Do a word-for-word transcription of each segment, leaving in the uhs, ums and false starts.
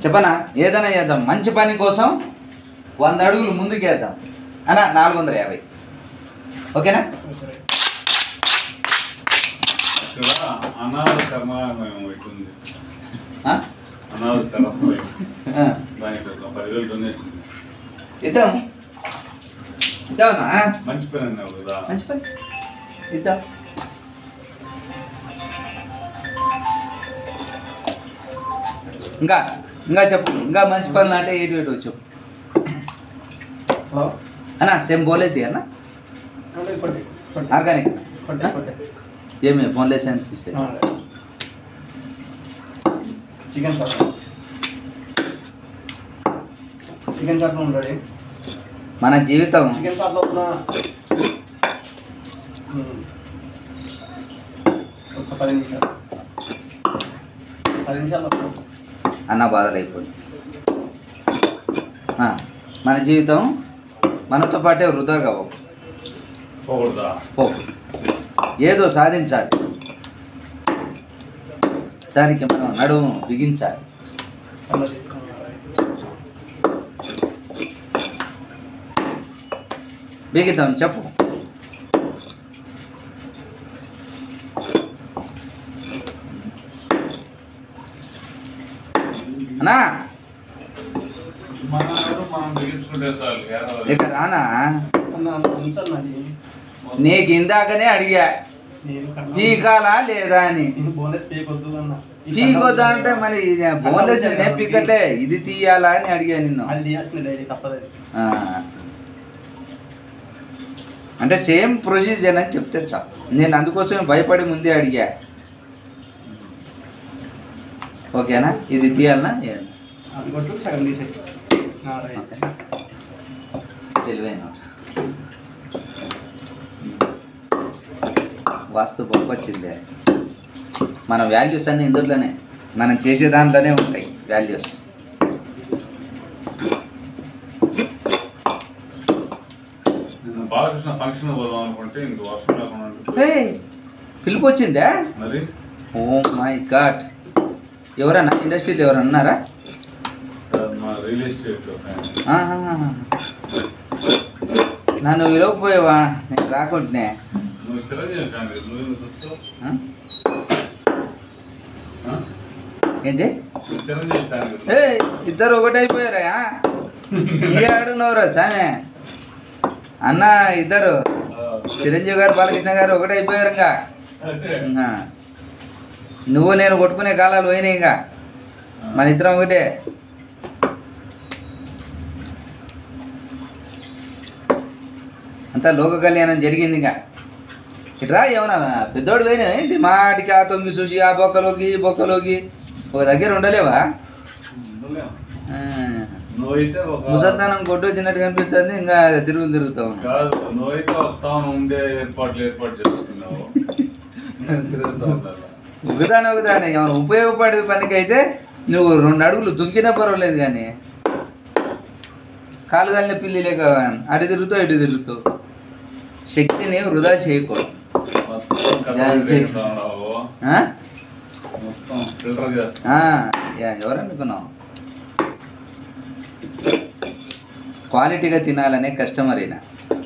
చెప్పనా? ఏదైనా చేద్దాం, మంచి పని కోసం వంద అడుగులు ముందుకు వేద్దాం అన్న. నాలుగు వందల యాభై ఓకేనా? ఇద్దాం ఇద్దామన్నా, మంచి పని మంచి పని ఇద్దాం. ఇంకా ఇంకా చెప్పు, ఇంకా మంచి పనులు అంటే ఏటు ఏటు చెప్పు అన్న. సేమ్ బోలేదు అన్న, ఆర్గానిక్ ఏమి బోన్లెస్ అనిపిస్తుంది. చికెన్ షాప్ చికెన్ షాప్ ఉంటాడు మన జీవితం. చికెన్ షాప్ లోపల ఒక పది నిమిషాలు పది నిమిషాలు అన్న బాధలు అయిపోయింది. మన జీవితం మనతో పాటే వృధాగా పో, ఏదో సాధించాలి, దానికి మనం నడుము బిగించాలి. బిగిద్దాం చెప్పు. అన్నా ఇక్కడ రానా, నీకు ఇందాకనే అడిగా పీకాలా లేదా అని. పీకొద్దా అంటే మరి బోన్లెస్ నేను పీకట్లే, ఇది తీయాలా అని అడిగా నిన్ను. అంటే సేమ్ ప్రొసీజర్ అని చెప్తే చాలు. నేను అందుకోసమే భయపడి ముందే అడిగా. ఓకేనా? ఇది తీయాలనా? తెలివైన వాస్తు పక్కొచ్చిందే. మన వాల్యూస్ అన్నీ ఇందులోనే, మనం చేసే దాంట్లోనే ఉంటాయి వాల్యూస్. పిలుపు వచ్చిందా? ఓ మై గాడ్, ఎవరన్నా ఇండస్ట్రీలో ఎవరన్నా ఉన్నారా? నన్ను విలవకపోయావా? నేను రాకుండానే ఏంటి? ఏ ఇద్దరు ఒకటైపోయారా? ఏ ఆడున్నవరా సామె అన్న? ఇద్దరు చిరంజీవి గారు బాలకృష్ణ గారు ఒకటైపోయారు. ఇంకా నువ్వు నేను కొట్టుకునే కాలాలు పోయినాయి. ఇంకా మన ఇద్దరం ఒకటే. అంతా లోక కళ్యాణం జరిగింది. ఇంకా ఇట్రా ఏమన్నా పెద్దోడు పోయినా ఏంటి? మాటికి ఆ తొంగి చూసి ఆ బొక్కలోకి ఈ బొక్కలోకి ఒక దగ్గర ఉండలేవా? ముసల్తానం కొట్టు వచ్చినట్టు కనిపిస్తుంది. ఇంకా తిరుగు తిరుగుతావు. ఒకదాని ఒకదాని ఏమైనా ఉపయోగపడే పనికి అయితే నువ్వు రెండు అడుగులు దుంకినా పర్వాలేదు, కానీ కాలు కాలిన పిల్లి లేక అటు తిరుగుతావు ఇటు తిరుగుతావు. శక్తిని వృధా చేయకూడదు. ఎవరనుకున్నావు? క్వాలిటీగా తినాలనే కస్టమర్ అయినా.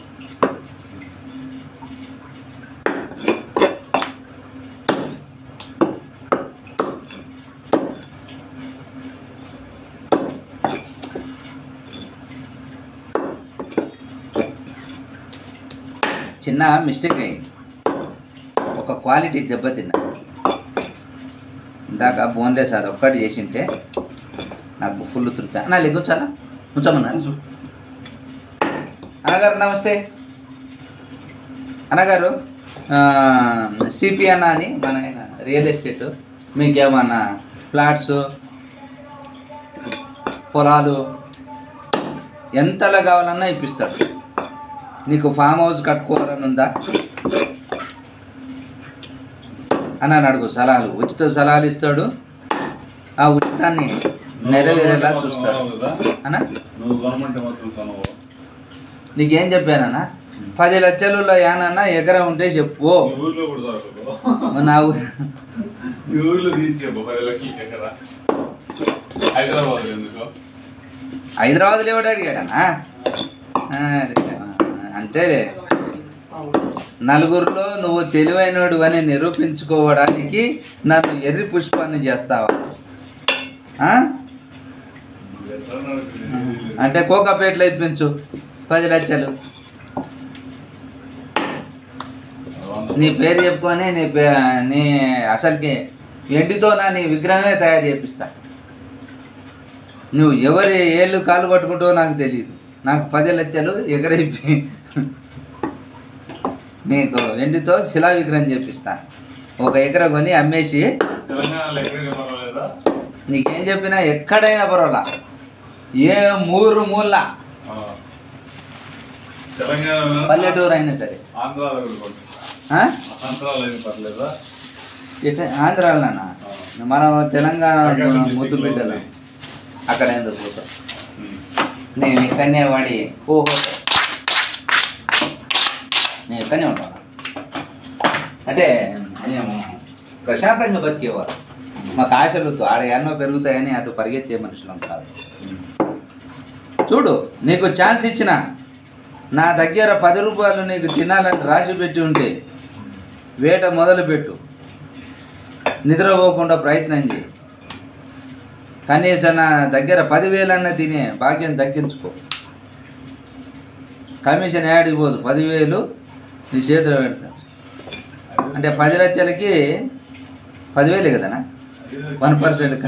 చిన్న మిస్టేక్ అయింది, ఒక క్వాలిటీ దెబ్బతిన్నా. ఇందాక బోన్లెస్ అది ఒక్కటి చేసింటే నాకు ఫుల్ తృప్తి. నా లెగ్గుంచాలా? ఉంచమన్నా? అన్నగారు నమస్తే. అన్నగారు సిపి అన్న అని మన రియల్ ఎస్టేట్, మీకేమన్నా ఫ్లాట్స్ పొలాలు ఎంతలా కావాలన్నా ఇప్పిస్తాడు. నీకు ఫామ్ హౌస్ కట్టుకోవాలని ఉందా అని అని అడుగు. సలహాలు, ఉచిత సలహాలు ఇస్తాడు. ఆ ఉచితాన్ని నెరవేరేలా చూస్తాడు అన్న. నీకేం చెప్పానన్నా? పది లక్షలలో యానన్నా ఎకరం ఉంటే చెప్పు. నా హైదరాబాద్ ఎందుకు హైదరాబాద్లో ఎవడు అడిగాడనా అంటే నలుగురిలో నువ్వు తెలివైనడు అని నిరూపించుకోవడానికి నన్ను ఎర్రి పుష్పాన్ని చేస్తావా అంటే కోకాపేటలో ఇప్పించు పది లక్షలు నీ పేరు చెప్పుకొని నీ పే నీ అసలుకి ఎండితో నా నీ విగ్రహమే తయారు చేపిస్తా నువ్వు ఎవరి ఏళ్ళు కాలు పట్టుకుంటావో నాకు తెలియదు నాకు పది లక్షలు ఎకరైపి నీకు ఎండితో శిలా విగ్రహం చేపిస్తాను ఒక ఎకర కొని అమ్మేసి నీకేం చెప్పినా ఎక్కడైనా పర్వాలా ఏ మూరు మూల పల్లెటూరు అయినా సరే ఆంధ్రాలోనా మనం తెలంగాణ ముద్దు బిడ్డలు అక్కడ ఎందుకు పోతాం నేను ఇక్కడనే వాడి ఓహో నేను ఇక్కడనే ఉంటాను అంటే మేము ప్రశాంతంగా బతికేవారు మాకు ఆశలు ఆడ ఎన్నో పెరుగుతాయని అటు పరిగెత్తే మనుషులం కాదు చూడు నీకు ఛాన్స్ ఇచ్చిన నా దగ్గర పది రూపాయలు నీకు తినాలని రాసి పెట్టి ఉంటే వేట మొదలుపెట్టు నిద్రపోకుండా ప్రయత్నం చేయి కనీసం నా దగ్గర పదివేలన్నా తినే భాగ్యం దక్కించుకో కమిషన్ యాడికి పోదు పదివేలు నీ చేతిలో పెడతా అంటే పది లక్షలకి పదివేలే కదనా వన్ పర్సెంట్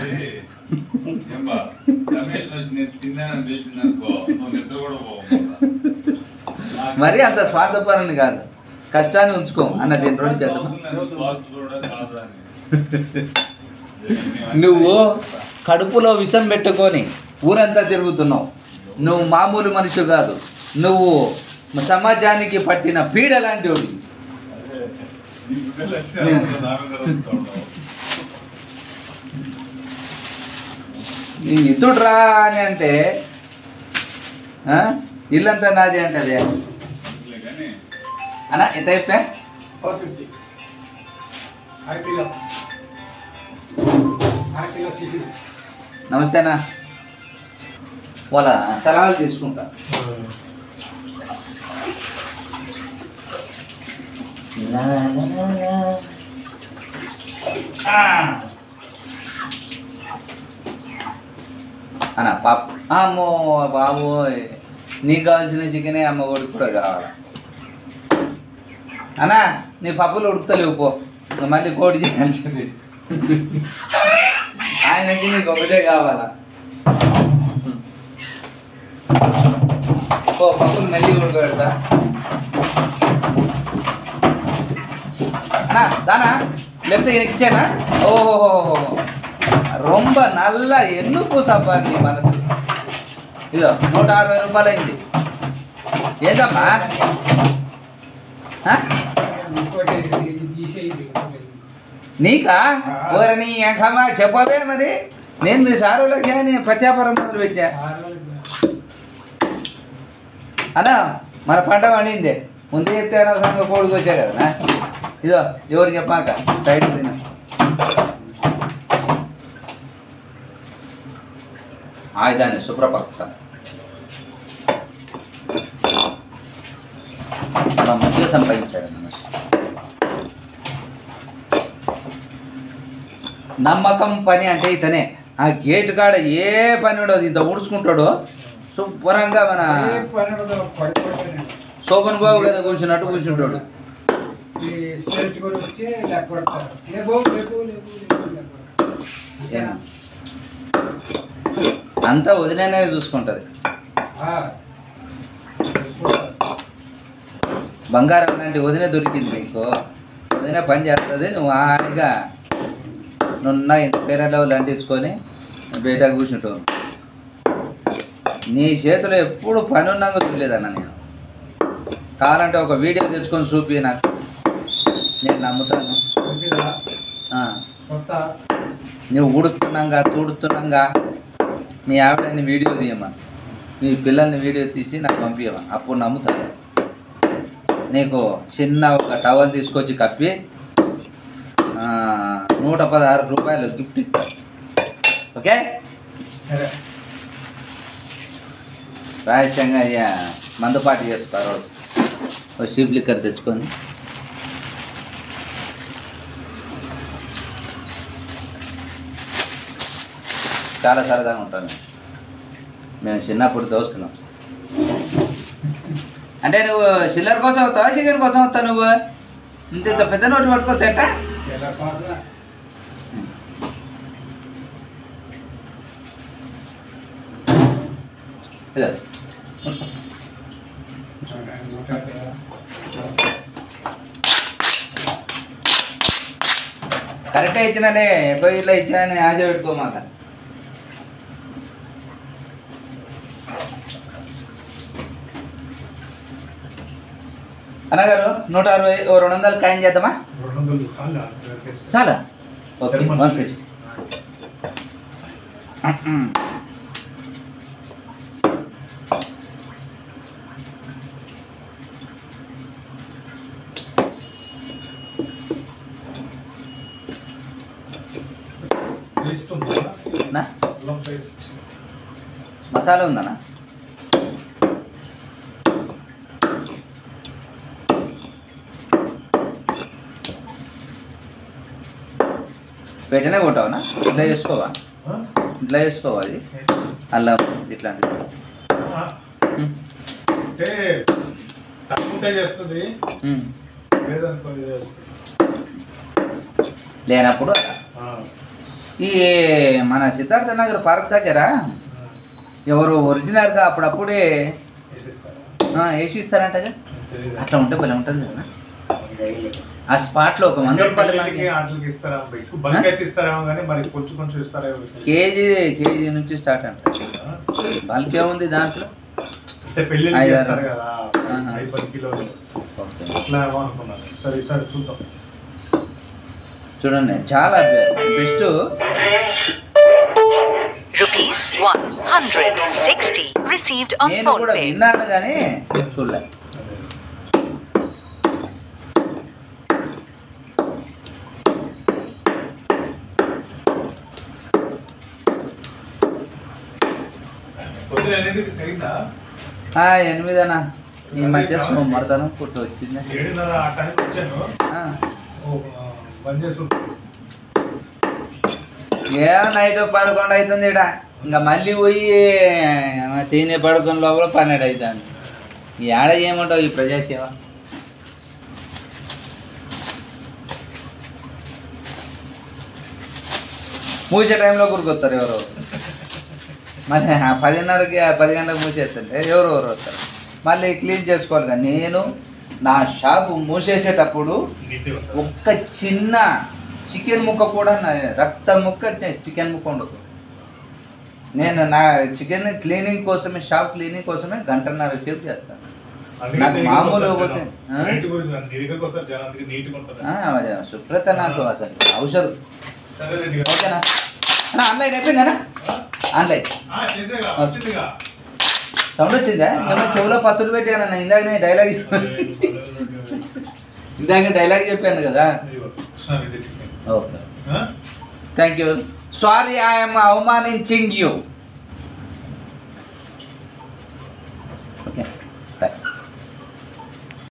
మరి అంత స్వార్థపరని కాదు కష్టాన్ని ఉంచుకో అన్న దీని రెండు చేద్దాం నువ్వు కడుపులో విషం పెట్టుకొని ఊరంతా తిరుగుతున్నావు నువ్వు మామూలు మనిషి కాదు నువ్వు సమాజానికి పట్టిన పీడ లాంటి వాడు ఇతుడురా అని అంటే ఇల్లంతా నాది అంటే అన్నా ఎంత అయిపోయా నమస్తే అన్న వాళ్ళ సలహాలు తీసుకుంటా అన్న పాప అమ్మో బాబోయ్ నీకు కావాల్సిన చికెనే అమ్మ ఒడికి కూడా కావాలి అన్నా నీ పప్పులు ఉడుకుతలేవు పో మళ్ళీ కోడి చేయాల్సింది ఆయనకి నీకు ఒకటే కావాలా ఓ పప్పులు మళ్ళీ ఉడకబెడతా అన్నా దానా లేకపోతే ఈయనకి ఇచ్చానా ఓహోహో రొంబ నల్ల ఎన్ను పూసబ్బా నీ మనసు ఇదో నూట అరవై రూపాయలు అయింది ఏంటమ్మా నీకా ఓరని ఎంకమ్మా చెప్పవే మరి నేను మీ సారులకి నేను ప్రత్యాపారం మొదలు పెట్టా అన్నా మన పంట పండిందే ముందు చెప్తే అనవసరంగా కోడికి వచ్చా కదా ఇదో ఎవరు చెప్పాక సైడ్ తిన ఆయుధాన్ని శుభ్రపరుస్తాను అలా మంచిగా సంపాదించాడు మనిషి నమ్మకం పని అంటే ఇతనే ఆ గేట్ కాడ ఏ పని ఉండదు ఇంత ఊడ్చుకుంటాడో శుభ్రంగా మన శోభన్ బాబు కదా కూర్చున్నట్టు కూర్చుంటాడు అంతా వదిలేనే చూసుకుంటుంది బంగారం లాంటి వదిన దొరికింది నీకు వదిన పని చేస్తుంది నువ్వు హాయిగా నున్న ఇంత పేరలో లంటించుకొని బయట కూర్చుంటావు నీ చేతిలో ఎప్పుడు పని ఉన్నాక చూడలేదన్న నేను కావాలంటే ఒక వీడియో తెచ్చుకొని చూపి నాకు నేను నమ్ముతాను నువ్వు ఉడుతున్నాగా తూడుతున్నాగా మీ ఆవిడని వీడియో తీయమా మీ పిల్లల్ని వీడియో తీసి నాకు పంపించమా అప్పుడు నమ్ముతాను నీకు చిన్న ఒక టవల్ తీసుకొచ్చి కప్పి నూట పదహారు రూపాయలు గిఫ్ట్ ఇస్తారు ఓకే సరే రహస్యంగా ఇక మందుపాటి చేసుకోరు ఒక షీప్ లిక్కర్ తెచ్చుకొని చాలా సరదాగా ఉంటాను. మేము చిన్నప్పుడు దోస్తున్నాం. అంటే నువ్వు చిల్లర కోసం వస్తావా చికెన్ కోసం వస్తావు? నువ్వు ఇంత ఇంత పెద్ద నోటు పట్టుకోవద్దు ఎట్ట? కరెక్టే ఇచ్చినానే, ఎక్కువ ఇట్లా ఇచ్చినానే ఆశ పెట్టుకోమాక. అన్నగారు నూట అరవై ఓ రెండు వందలు కాయం చేద్దామా? చాలా ఓకే వన్ సిక్స్టీ. మసాలా ఉందన్నా? వెంటనే కొట్టావనా? ఇట్లా చేసుకోవా? ఇట్లా చేసుకోవా? అది అల్లం ఇట్లాంటివి లేనప్పుడు ఈ మన సిద్ధార్థ నగర్ పార్క్ దగ్గర ఎవరు ఒరిజినల్గా అప్పుడప్పుడే వేసిస్తారంటగా. అట్లా ఉంటే భలే ఉంటుంది కదా ఆ స్పాట్లో. ఒక వంద రూపాయలు కేజీ కేజీ నుంచి స్టార్ట్ అంట. బల్క్ ఏముంది దాంట్లో? చూడండి చాలా best. Rupees one hundred sixty received on నేను phone కూడా pay. విన్నాను కానీ చూడలే. ఎనిమిదనా ఈ మధ్య మడతాను పుట్టు వచ్చింది. ఏ నైట్ పదకొండు అవుతుంది ఇక్కడ. ఇంకా మళ్ళీ పోయి తినే పడుకుని లోపల పన్నెండు అవుతుంది. ఈ ఆడ ఏమంటావు ఈ ప్రజాసేవ? మూసే టైంలో గురికొస్తారు ఎవరు. మళ్ళీ పదిన్నరకి పది గంటలకు మూసేస్తుంటే ఎవరు ఎవరు వస్తారు. మళ్ళీ క్లీన్ చేసుకోవాలి కదా. నేను నా షాపు మూసేసేటప్పుడు ఒక్క చిన్న చికెన్ ముక్క కూడా రక్త ముక్క చికెన్ ముక్క ఉండదు. నేను నా చికెన్ క్లీనింగ్ కోసమే, షాప్ క్లీనింగ్ కోసమే గంటన్నర సేపు చేస్తాను. నాకు మామూలు పోతే శుభ్రత నాకు అసలు ఔషధం. ఓకేనా? ఆన్లైన్ అయిపోయిందనా? ఆన్లైన్ సౌండ్ వచ్చిందా? నేను చెవులో పత్తులు పెట్టాను. ఇందాక నేను డైలాగ్ ఇందాక డైలాగ్ చెప్పాను కదా. Okay thank you. Sorry I'm అవమానించింగ్ యూ.